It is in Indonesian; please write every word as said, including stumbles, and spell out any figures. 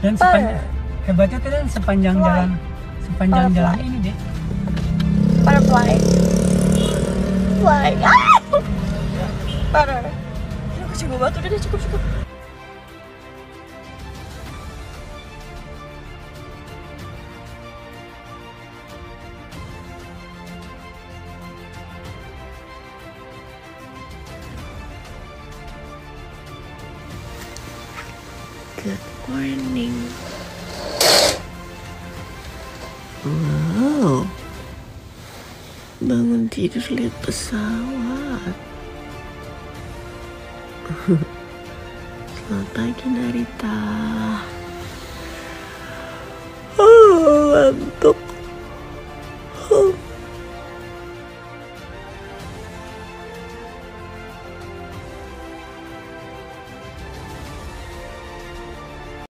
Dan sepanjang, hebatnya tuh dan sepanjang Fly. jalan, sepanjang Butterfly. jalan ini deh. Butterfly. Fly. Ah! Butter. Ini aku coba batu udah deh, cukup cukup. Good morning. Wow. Bangun tidur lihat pesawat. Selamat pagi Narita. Oh, ngantuk.